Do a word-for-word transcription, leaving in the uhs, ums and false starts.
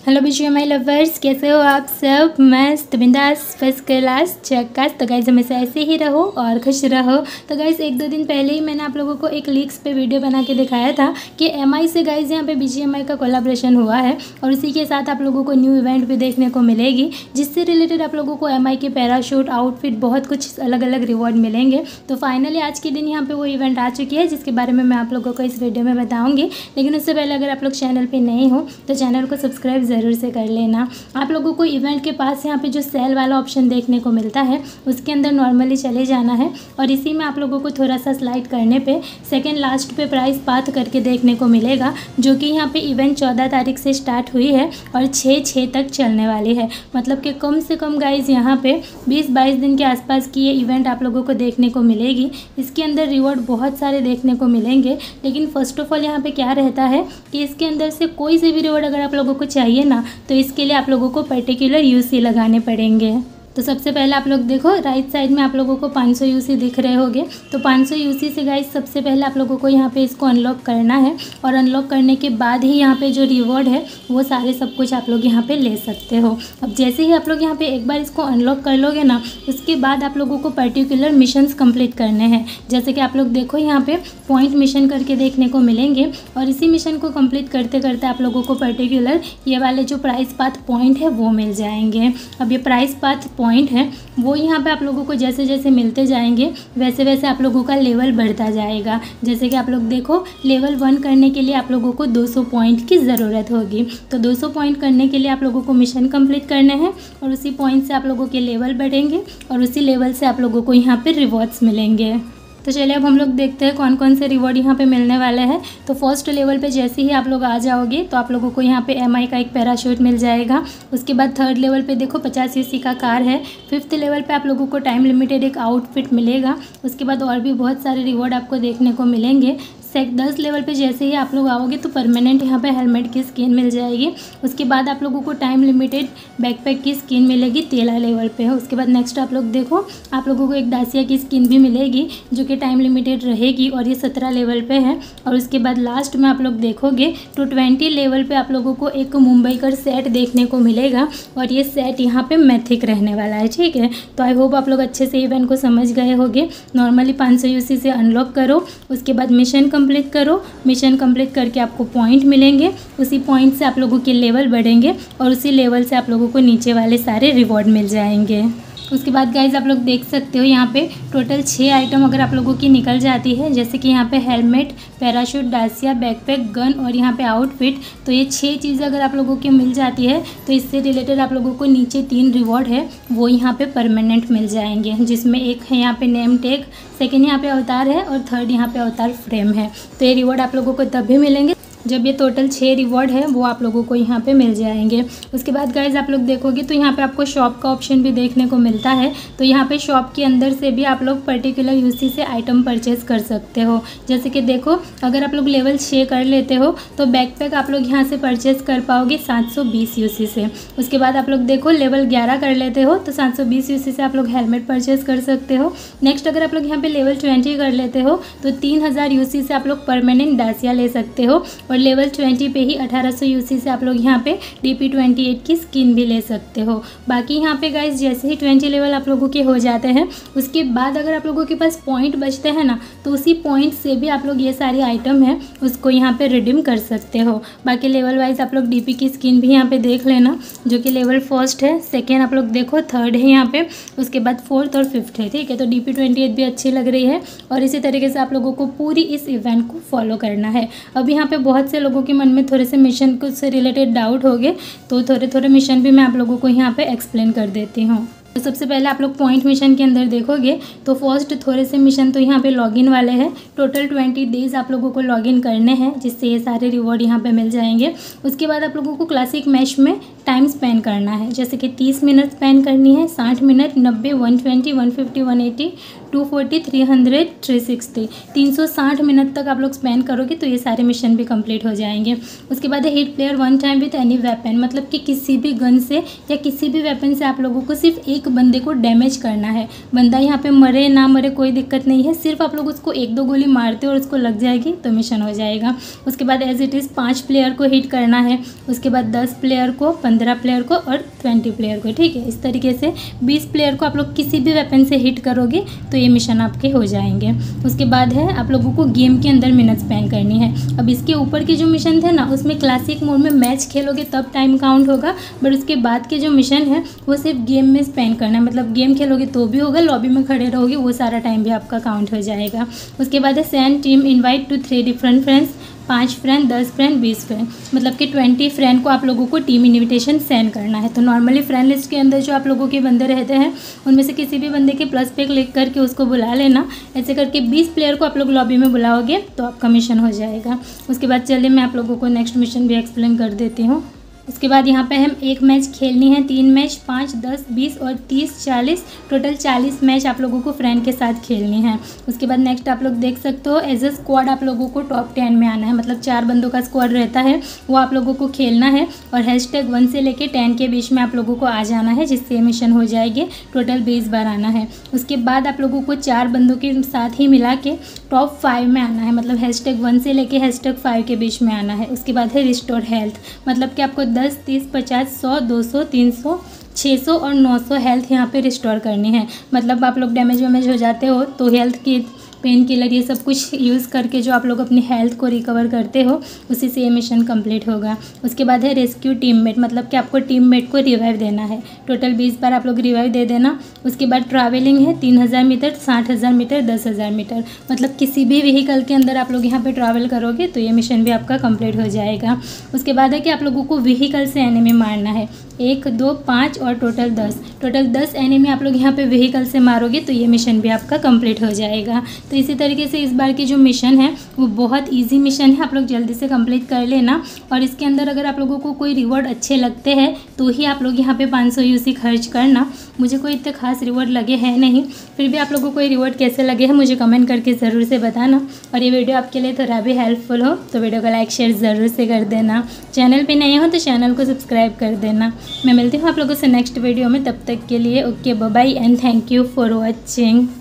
Hello BGMI lovers, कैसे हो आप सब? मस्त बिंदास फर्स्ट क्लास झक्कास। तो गाइज़ हमेशा ऐसे ही रहो और खुश रहो। तो गाइज़ एक दो दिन पहले ही मैंने आप लोगों को एक लीक्स पे वीडियो बना के दिखाया था कि एमआई से गाइज़ यहाँ पे बीजीएमआई का कोलैबोरेशन हुआ है और उसी के साथ आप लोगों को न्यू इवेंट भी देखने को मिलेगी, जिससे रिलेटेड आप लोगों को एमआई के पैराशूट आउटफिट बहुत कुछ अलग अलग रिवॉर्ड मिलेंगे। तो फाइनली आज के दिन यहाँ पे वो इवेंट आ चुकी है, जिसके बारे में मैं आप लोगों को इस वीडियो में बताऊँगी। लेकिन उससे पहले अगर आप लोग चैनल पर नए हो तो चैनल को सब्सक्राइब ज़रूर से कर लेना। आप लोगों को इवेंट के पास यहाँ पे जो सेल वाला ऑप्शन देखने को मिलता है उसके अंदर नॉर्मली चले जाना है और इसी में आप लोगों को थोड़ा सा स्लाइड करने पे सेकंड लास्ट पे प्राइस पाथ करके देखने को मिलेगा, जो कि यहाँ पे इवेंट चौदह तारीख से स्टार्ट हुई है और छः छः तक चलने वाली है। मतलब कि कम से कम गाइज यहाँ पे बीस बाईस दिन के आसपास की ये इवेंट आप लोगों को देखने को मिलेगी। इसके अंदर रिवॉर्ड बहुत सारे देखने को मिलेंगे, लेकिन फर्स्ट ऑफ ऑल यहाँ पे क्या रहता है कि इसके अंदर से कोई से भी रिवॉर्ड अगर आप लोगों को चाहिए ना, तो इसके लिए आप लोगों को पर्टिकुलर यूसी लगाने पड़ेंगे। तो सबसे पहले आप लोग देखो राइट साइड में आप लोगों को पाँच सौ यूसी दिख रहे होंगे। तो पाँच सौ यूसी से गाइस सबसे पहले आप लोगों को यहाँ पे इसको अनलॉक करना है और अनलॉक करने के बाद ही यहाँ पे जो रिवॉर्ड है वो सारे सब कुछ आप लोग यहाँ पे ले सकते हो। अब जैसे ही आप लोग यहाँ पे एक बार इसको अनलॉक कर लोगे ना, उसके बाद आप लोगों को पर्टिकुलर मिशंस कंप्लीट करने हैं। जैसे कि आप लोग देखो यहाँ पे पॉइंट मिशन करके देखने को मिलेंगे और इसी मिशन को कंप्लीट करते करते आप लोगों को पर्टिकुलर ये वाले जो प्राइस पाथ पॉइंट है वो मिल जाएंगे। अब ये प्राइस पाथ पॉइंट है वो यहाँ पे आप लोगों को जैसे जैसे मिलते जाएंगे वैसे वैसे आप लोगों का लेवल बढ़ता जाएगा। जैसे कि आप लोग देखो लेवल वन करने के लिए आप लोगों को दो सौ पॉइंट की ज़रूरत होगी। तो दो सौ पॉइंट करने के लिए आप लोगों को मिशन कंप्लीट करने हैं और उसी पॉइंट से आप लोगों के लेवल बढ़ेंगे और उसी लेवल से आप लोगों को यहाँ पर रिवॉर्ड्स मिलेंगे। तो चलिए अब हम लोग देखते हैं कौन कौन से रिवॉर्ड यहाँ पे मिलने वाले हैं। तो फर्स्ट लेवल पे जैसे ही आप लोग आ जाओगे तो आप लोगों को यहाँ पे एमआई का एक पैराशूट मिल जाएगा। उसके बाद थर्ड लेवल पे देखो पचास यूसी का कार है। फिफ्थ लेवल पे आप लोगों को टाइम लिमिटेड एक आउटफिट मिलेगा। उसके बाद और भी बहुत सारे रिवॉर्ड आपको देखने को मिलेंगे। सेक दस लेवल पे जैसे ही आप लोग आओगे तो परमानेंट यहाँ पे हेलमेट की स्किन मिल जाएगी। उसके बाद आप लोगों को टाइम लिमिटेड बैकपैक की स्किन मिलेगी तेरह लेवल पे है। उसके बाद नेक्स्ट आप लोग देखो आप लोगों को एक दासिया की स्किन भी मिलेगी जो कि टाइम लिमिटेड रहेगी और ये सत्रह लेवल पे है। और उसके बाद लास्ट में आप लोग देखोगे तो ट्वेंटी लेवल पे आप लोगों को एक मुंबई का सेट देखने को मिलेगा और ये सेट यहाँ पे मैथिक रहने वाला है। ठीक है, तो आई होप आप लोग अच्छे से इवेंट को समझ गए होंगे। नॉर्मली पाँच सौ यूसी से अनलॉक करो, उसके बाद मिशन कंप्लीट करो। मिशन कंप्लीट करके आपको पॉइंट मिलेंगे, उसी पॉइंट से आप लोगों के लेवल बढ़ेंगे और उसी लेवल से आप लोगों को नीचे वाले सारे रिवॉर्ड मिल जाएंगे। उसके बाद गाइज आप लोग देख सकते हो यहाँ पे टोटल छः आइटम अगर आप लोगों की निकल जाती है, जैसे कि यहाँ पे helmet, parachute, Dacia, backpack, gun और यहाँ पे आउटफिट। तो ये छः चीज़ें अगर आप लोगों की मिल जाती है तो इससे रिलेटेड आप लोगों को नीचे तीन रिवॉर्ड है वो यहाँ पे परमानेंट मिल जाएंगे, जिसमें एक है यहाँ पे नेम टैग, सेकेंड यहाँ पे अवतार है और थर्ड यहाँ पे अवतार फ्रेम है। तो ये रिवॉर्ड आप लोगों को तब भी मिलेंगे जब ये टोटल छः रिवॉर्ड है वो आप लोगों को यहाँ पे मिल जाएंगे। उसके बाद गाइज आप लोग देखोगे तो यहाँ पे आपको शॉप का ऑप्शन भी देखने को मिलता है। तो यहाँ पे शॉप के अंदर से भी आप लोग पर्टिकुलर यूसी से आइटम परचेज कर सकते हो। जैसे कि देखो अगर आप लोग लेवल छः कर लेते हो तो बैकपैक आप लोग यहाँ से परचेज कर पाओगे सात सौ बीस यूसी से। उसके बाद आप लोग देखो लेवल ग्यारह कर लेते हो तो सात सौ बीस यूसी से आप लोग हेलमेट परचेज कर सकते हो। नेक्स्ट अगर आप लोग यहाँ पे लेवल ट्वेंटी कर लेते हो तो तीन हज़ार यूसी से आप लोग परमानेंट डासिया ले सकते हो और लेवल ट्वेंटी पे ही अठारह सौ यूसी से आप लोग यहाँ पे डी पी ट्वेंटी एट की स्किन भी ले सकते हो। बाकी यहाँ पे गाइस जैसे ही ट्वेंटी लेवल आप लोगों के हो जाते हैं उसके बाद अगर आप लोगों के पास पॉइंट बचते हैं ना, तो उसी पॉइंट से भी आप लोग ये सारी आइटम है उसको यहाँ पे रिडीम कर सकते हो। बाकी लेवल वाइज आप लोग डी पी की स्किन भी यहाँ पे देख लेना, जो कि लेवल फर्स्ट है, सेकेंड आप लोग देखो थर्ड है यहाँ पे, उसके बाद फोर्थ और फिफ्थ है। ठीक है, तो डी पी ट्वेंटी एट भी अच्छी लग रही है और इसी तरीके से आप लोगों को पूरी इस इवेंट को फॉलो करना है। अब यहाँ पे बहुत से लोगों के मन में थोड़े से मिशन को से रिलेटेड डाउट हो गए, तो थोड़े थोड़े मिशन भी मैं आप लोगों को यहाँ पे एक्सप्लेन कर देती हूँ। तो सबसे पहले आप लोग पॉइंट मिशन के अंदर देखोगे तो फर्स्ट थोड़े से मिशन तो यहाँ पे लॉगिन वाले हैं। टोटल ट्वेंटी डेज आप लोगों को लॉगिन करने हैं, जिससे ये सारे रिवॉर्ड यहाँ पे मिल जाएंगे। उसके बाद आप लोगों को क्लासिक मैच में टाइम स्पेंड करना है, जैसे कि तीस मिनट स्पेंड करनी है, साठ मिनट, नब्बे, one twenty, one fifty, one eighty, two forty, three hundred, three sixty, तीन सौ साठ मिनट तक आप लोग स्पेंड करोगे तो ये सारे मिशन भी कंप्लीट हो जाएंगे। उसके बाद hit player one time with any weapon, मतलब कि किसी भी गन से या किसी भी वेपन से आप लोगों को सिर्फ एक एक बंदे को डैमेज करना है। बंदा यहाँ पे मरे ना मरे कोई दिक्कत नहीं है, सिर्फ आप लोग उसको एक दो गोली मारते हो और उसको लग जाएगी तो मिशन हो जाएगा। उसके बाद एज इट इज़ पाँच प्लेयर को हिट करना है, उसके बाद दस प्लेयर को, पंद्रह प्लेयर को और ट्वेंटी प्लेयर को, ठीक है। इस तरीके से बीस प्लेयर को आप लोग किसी भी वेपन से हिट करोगे तो ये मिशन आपके हो जाएंगे। उसके बाद है आप लोगों को गेम के अंदर मिनट स्पेंड करनी है। अब इसके ऊपर के जो मिशन थे ना, उसमें क्लासिक मोड में मैच खेलोगे तब टाइम काउंट होगा, बट उसके बाद के जो मिशन है वो सिर्फ गेम में स्पेंड करना है, मतलब गेम खेलोगे तो भी होगा, लॉबी में खड़े रहोगे वो सारा टाइम भी आपका काउंट हो जाएगा। उसके बाद है send team invite to three different friends, पाँच फ्रेंड, दस फ्रेंड, बीस फ्रेंड, मतलब कि ट्वेंटी फ्रेंड को आप लोगों को टीम इनविटेशन सेंड करना है। तो नॉर्मली फ्रेंड लिस्ट के अंदर जो आप लोगों के बंदे रहते हैं उनमें से किसी भी बंदे के प्लस पे क्लिक करके उसको बुला लेना। ऐसे करके बीस प्लेयर को आप लोग लॉबी में बुलाओगे तो आपका मिशन हो जाएगा। उसके बाद चलिए मैं आप लोगों को नेक्स्ट मिशन भी एक्सप्लेन कर देती हूँ। उसके बाद यहाँ पे हम एक मैच खेलनी है, तीन मैच, पाँच, दस, बीस और तीस, चालीस, टोटल चालीस मैच आप लोगों को फ्रेंड के साथ खेलनी है। उसके बाद नेक्स्ट आप लोग देख सकते हो एज अ स्क्वाड आप लोगों को टॉप टेन में आना है, मतलब चार बंदों का स्क्वाड रहता है वो आप लोगों को खेलना है और हैश टैग वन से लेके टेन के बीच में आप लोगों को आ जाना है, जिससे मिशन हो जाएगी। टोटल बीस बार आना है। उसके बाद आप लोगों को चार बंदों के साथ ही मिला के टॉप फाइव में आना है, मतलब हैश टैग वन से लेके हैश टैग फाइव के बीच में आना है। उसके बाद है रिस्टोर हेल्थ, मतलब कि आपको दस, तीस, पचास, सौ, दो सौ, तीन सौ, छः सौ और नौ सौ हेल्थ यहाँ पे रिस्टोर करनी है। मतलब आप लोग डैमेज वैमेज हो जाते हो तो हेल्थ की, पेन किलर, ये सब कुछ यूज़ करके जो आप लोग अपनी हेल्थ को रिकवर करते हो उसी से ये मिशन कंप्लीट होगा। उसके बाद है रेस्क्यू टीममेट, मतलब कि आपको टीममेट को रिवाइव देना है। टोटल बीस बार आप लोग रिवाइव दे देना। उसके बाद ट्रैवलिंग है तीन हज़ार मीटर, साठ हज़ार मीटर, दस हज़ार मीटर, मतलब किसी भी व्हीकल के अंदर आप लोग यहाँ पे ट्रैवल करोगे तो ये मिशन भी आपका कंप्लीट हो जाएगा। उसके बाद है कि आप लोगों को व्हीकल से एनिमी मारना है, एक, दो, पाँच और टोटल दस, टोटल दस एनिमी आप लोग यहाँ पे व्हीकल से मारोगे तो ये मिशन भी आपका कंप्लीट हो जाएगा। तो इसी तरीके से इस बार की जो मिशन है वो बहुत इजी मिशन है, आप लोग जल्दी से कंप्लीट कर लेना। और इसके अंदर अगर आप लोगों को कोई रिवॉर्ड अच्छे लगते हैं तो ही आप लोग यहाँ पे पाँच सौ यूसी खर्च करना। मुझे कोई इतने खास रिवॉर्ड लगे हैं नहीं, फिर भी आप लोगों को ये रिवॉर्ड कैसे लगे हैं मुझे कमेंट करके ज़रूर से बताना। और ये वीडियो आपके लिए थोड़ा भी हेल्पफुल हो तो वीडियो को लाइक शेयर ज़रूर से कर देना। चैनल पर नए हो तो चैनल को सब्सक्राइब कर देना। मैं मिलती हूँ आप लोगों से नेक्स्ट वीडियो में, तब तक के लिए okay bye bye and thank you for watching.